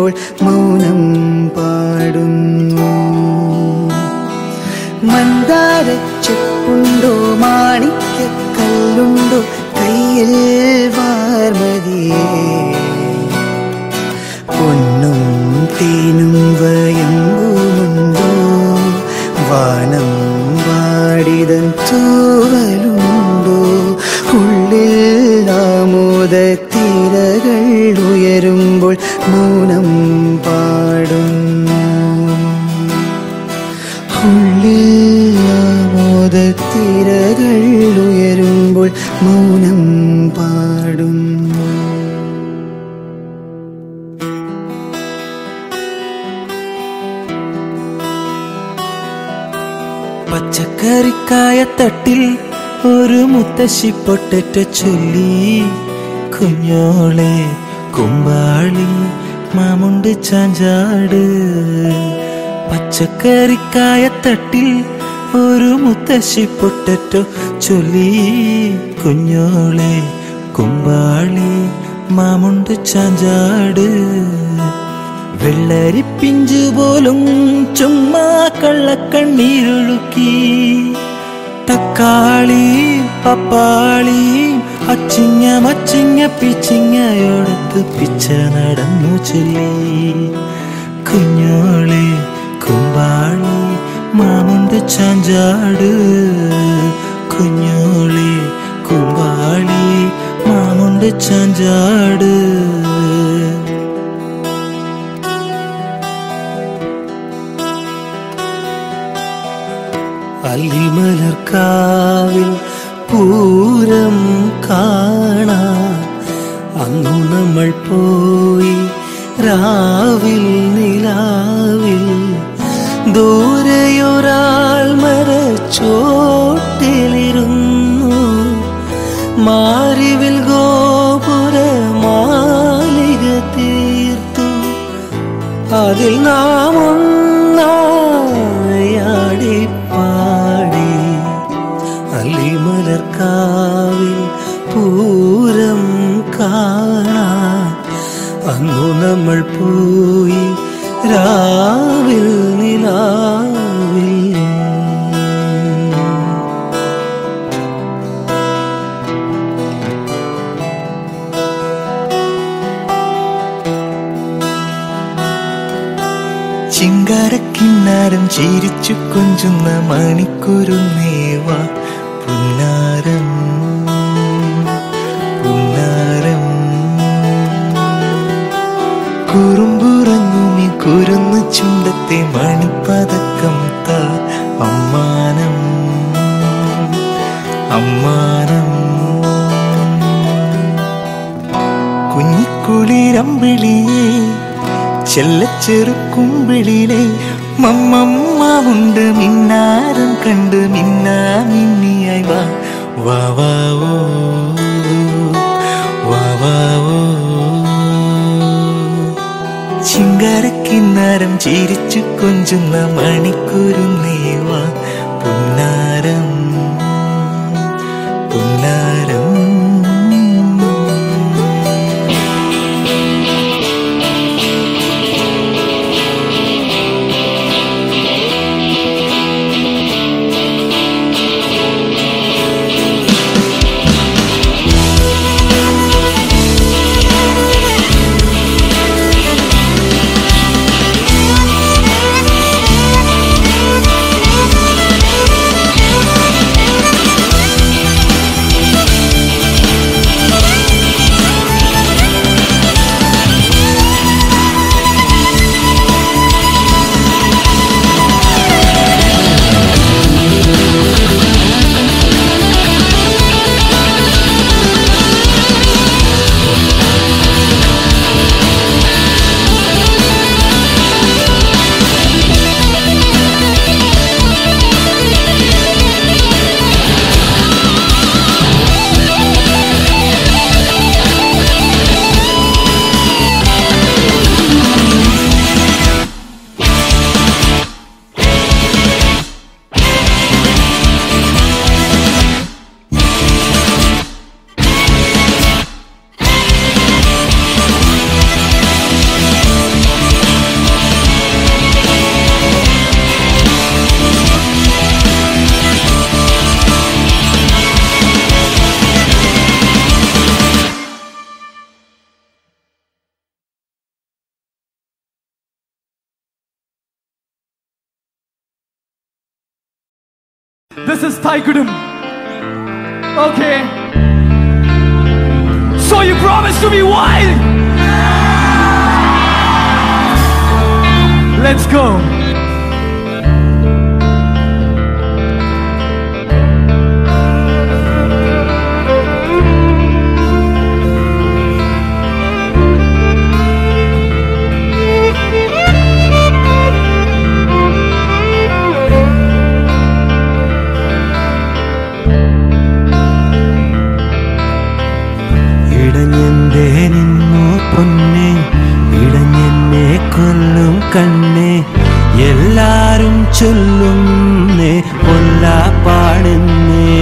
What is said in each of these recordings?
ഉയരുമ്പോൾ മൗനം പാടുന്നു. മന്ദാര ചെപ്പുണ്ടോ മാണിക്യക്കല്ലുണ്ടോ കയ്യിൽ വാർമതിയേ, പൊന്നും തേനും വയമ്പുമുണ്ടോ വാനം വാടിതൻ തൂവലുണ്ടോ, ഉള്ളിൽ ആമോദത്തിരകൾ ഉയരുമ്പോൾ മൗനം പാടുന്നു. ഉള്ളിൽ ആമോദത്തിരകൾ ഉയരുമ്പോൾ മൗനം പാടുന്നു. പച്ചക്കറിക്കായ തട്ടിൽ ഒരു മുത്തശ്ശി പൊട്ടറ്റ ചൊല്ലി, കുഞ്ഞോളെ കുമ്പാളി മാമുണ്ട് ചാഞ്ചാട്. പച്ചക്കറിക്കായ തട്ടിൽ ഒരു മുത്തശ്ശി പൊട്ടറ്റോ ചൊല്ലി, കുഞ്ഞോളെ കുമ്പാളി മാമുണ്ട് ചാഞ്ചാട്. വെള്ളരിപ്പിഞ്ചു പോലും ചുമ്മാ കള്ളക്കണ്ണീരൊഴുക്കി, തക്കാളി പപ്പാളി അച്ചിങ്ങ മച്ചിങ്ങ പിച്ചിങ്ങയോടത്ത് പിച്ച നടന്നു ചൊല്ലി, കുഞ്ഞോളെ കുമ്പാളി മാമുണ്ട് ചാഞ്ചാട്. കുഞ്ഞോളെ കുമ്പാളി മാമുണ്ട് ചാഞ്ചാട്. അല്ലിമലർക്കാവിൽ പൂരം കാണാൻ അന്നു നമ്മൾ പോയി, രാവിൽ നിലാവിൽ ദൂരെയൊരാൾ മരച്ചോട്ടിലിരുന്നു, മാരിവിൽ ഗോപുര മാലിക തീർത്തു, അതിൽ നാം ഒന്നായാടി പാടി. അല്ലിമലർക്കാവിൽ പൂരം കാണാൻ അന്നു നമ്മൾ പോയി, രാവിൽ നിലാവിൽ. ചിങ്കാരക്കിന്നാരം ചിരിച്ചു കൊഞ്ചുന്ന മണിക്കുരുന്നേവ പുന്നാരം പുന്നാരം. കുറുമ്പുറങ്ങുമി കുരുന്നു ചുണ്ടത്തെ മണിപ്പതക്കം താ അമ്മാനം അമ്മാനം. കുഞ്ഞിക്കുളിരമ്പിളിയെ ചെല്ലച്ചെറുക്കുമ്പിളിലെ മമ്മമ്മുണ്ട് മിന്നാരം കണ്ട് മിന്നാ മിന്നിയായി വാ വാവാവോ വാവാവോ. ചിങ്കാരക്കിന്നാരം ചിരിച്ചു കൊഞ്ചുന്ന മണിക്കുരുന്നേവ പുന്നാരം പുന്നാരം. This is Thaikudum. Okay. So you promise to be wild? Let's go. കണ്ണേ എല്ലാരും ചൊല്ലുന്നേ പൊല്ലാപ്പാടുന്നേ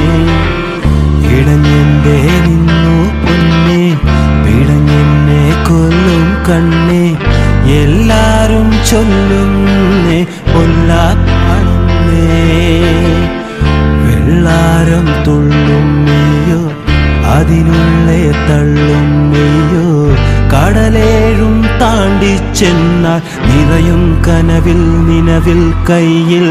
ഇടഞ്ഞെന്തേ നിന്നു പൊന്നേ പിടഞ്ഞെന്നെ കൊല്ലും കണ്ണേ എല്ലാരും ചൊല്ലുന്നേ പൊല്ലാപ്പാടുന്നേ വെള്ളാരം തുള്ളും മെയ്യോ അതിനുള്ളേ തള്ളും മെയ്യോ കടലേഴും താണ്ടി ചെന്നാൽ നിറയും കനവിൽ നിലവിൽ കയ്യിൽ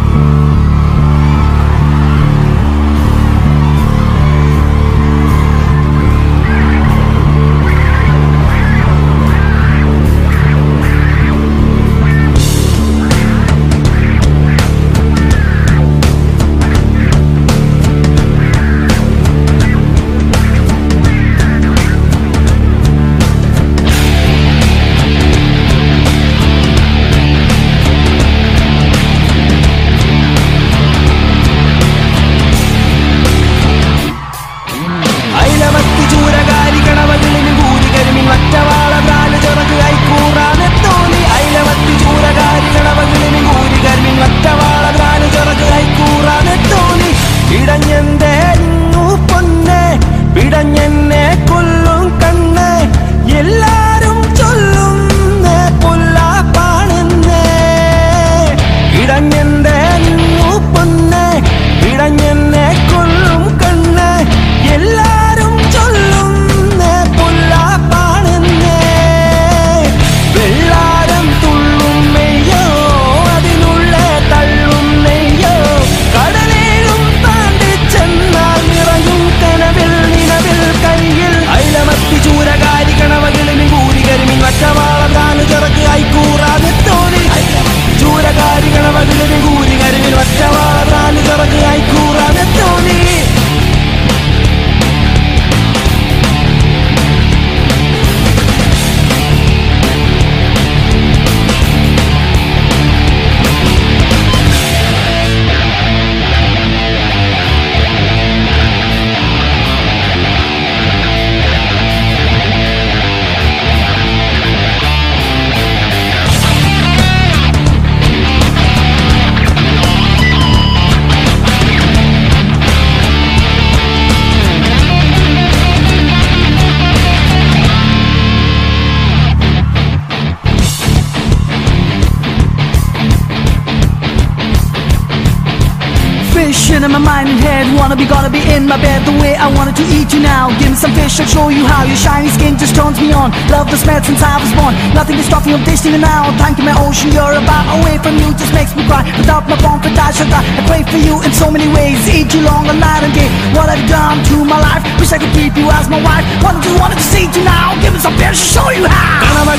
In my mind and head, gonna be in my bed the way I wanted to eat you now. Give me some fish, I'll show you how. Your shiny skin just turns me on. Love the smell since I was born. Nothing is stopping of tasting it now. Thank you, my ocean, you're about away from you just makes me cry. Without my bomb, I should die. I pray for you in so many ways. Eat you long and night and day. What have you done to my life? Wish I could keep you as my wife. Wanted to see you now. Give me some fish, I'll show you how.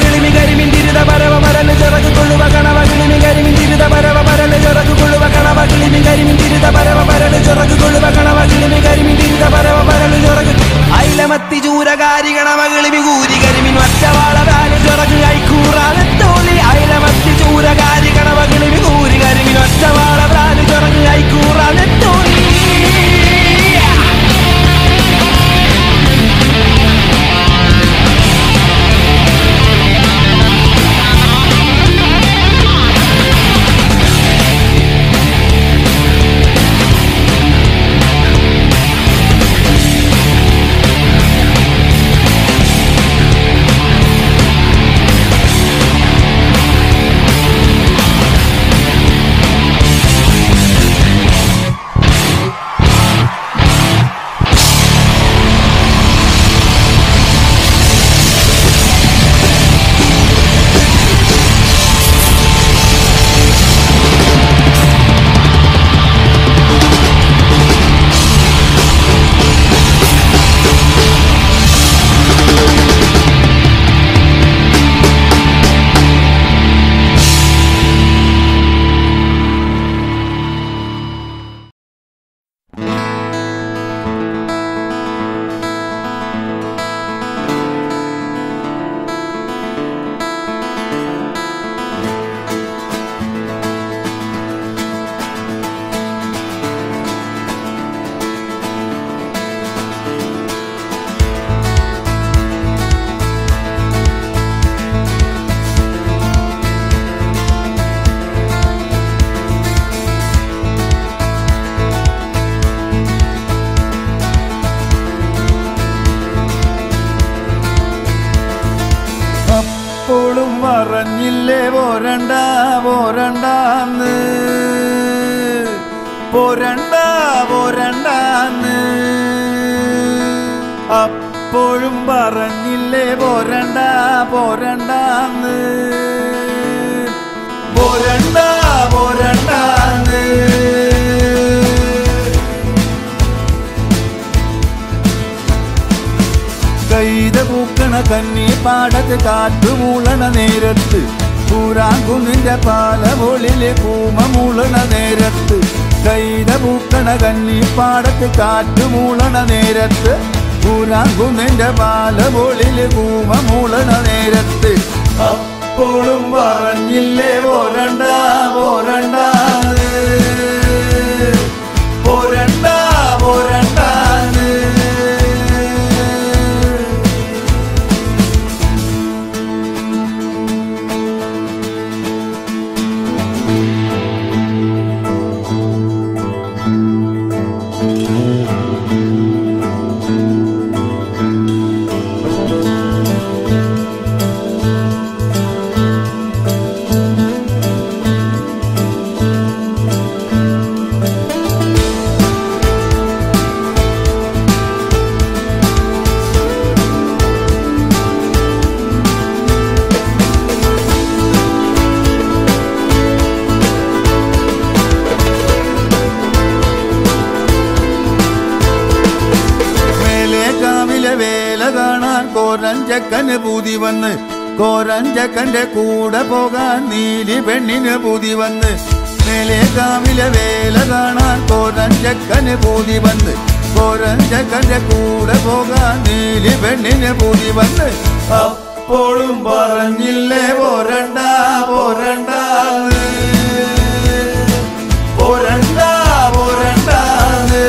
അയിലമത്തി ചൂരകാരി കണമകളി വികൂരി കരിമിൻ ഒറ്റവാളരാനി ചിറക് കൈക്കൂറാതെ തോന്നി അയിലമത്തി ചൂരകാരി കണമകളി വികൂരി കരിമിൻ ഒറ്റവാളരാനി ചിറക് കൈക്കൂറാതെ തോന്നി പറഞ്ഞില്ലേ പോരണ്ട പോരണ്ടാന്ന് പോരണ്ട പോരണ്ടാന്ന് അപ്പോഴും പറഞ്ഞില്ലേ പോരണ്ട പോരണ്ടാന്ന് പോരണ്ട പോരണ്ടാന്ന് കൈത പൂക്കണ കന്നി പാടത്ത് കാറ്റുമൂളണ നേരത്ത് പൂരാങ്കുന്നിന്റെ പാലമൊളില് കൂമമൂളണ നേരത്ത് കൈത പൂക്കണ കന്നി പാടത്ത് കാറ്റുമൂളണ നേരത്ത് പൂരാങ്കുന്നിന്റെ പാലമൊളില് കൂമമൂളണ നേരത്ത് അപ്പോഴും പറഞ്ഞില്ലേ പോരണ്ട പോരണ്ട പോരണ്ട പോരണ്ടാന്ന് വേല കാണാൻ കോരഞ്ചക്കന് പൂതി വന്ന് കോരഞ്ചക്കന്റെ കൂടെ പോകാൻ നീലി പെണ്ണിന് പൂതി വന്ന് മേലേക്കാവിലെ വേല കാണാൻ കോരഞ്ചക്കന് പൂതി വന്ന് കോരഞ്ചക്കന്റെ കൂടെ പോകാൻ നീലി പെണ്ണിന് പൂതി വന്ന് അപ്പോഴും പറഞ്ഞില്ലേ പോരണ്ട പോരണ്ടാന്ന് പോരണ്ട പോരണ്ടാന്ന്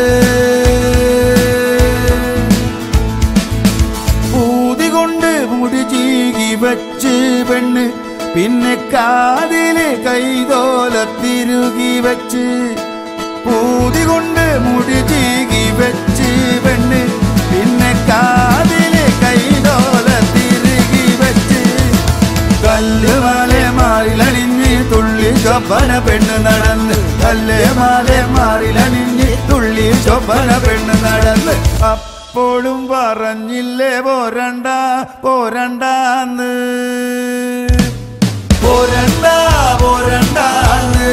മുടി ചീകി വെച്ച് പെണ്ണ് പിന്നെ കാതില് കൈതോല തിരുകി വെച്ച് പൂതി കൊണ്ട് മുടി ചീകി വെച്ച് പെണ്ണ് പിന്നെ കാതില് കൈതോല തിരുകി വെച്ച് കല്ല് മാലെ മാറിലണിഞ്ഞ് തുള്ളി ചൊപ്പന പെണ്ണ് നടന്ന് കല്ല് മാലെ മാറിലണിഞ്ഞ് തുള്ളി ചൊപ്പന പെണ്ണ് നടന്ന് അപ്പോഴും പറഞ്ഞില്ലേ പോരണ്ട പോരണ്ടാന്ന് പോരണ്ട പോരണ്ടാന്ന്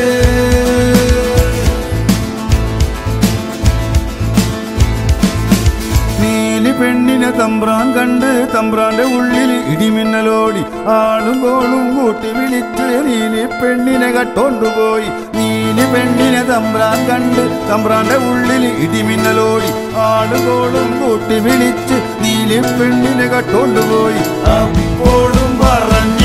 നീലി പെണ്ണിനെ തമ്പ്രാൻ കണ്ട് തമ്പ്രാന്റെ ഉള്ളിൽ ഇടിമിന്നലോടി ആളും കോളും കൂട്ടി വിളിച്ച് നീലി പെണ്ണിനെ കട്ടോണ്ടുപോയി നീലി പെണ്ണിനെ തമ്പ്രാൻ കണ്ട് തമ്പ്രാന്റെ ഉള്ളിൽ ഇടിമിന്നലോടി ആളും കോളും കൂട്ടി വിളിച്ച് നീലി പെണ്ണിനെ കട്ടോണ്ടുപോയി അപ്പോഴും പറഞ്ഞു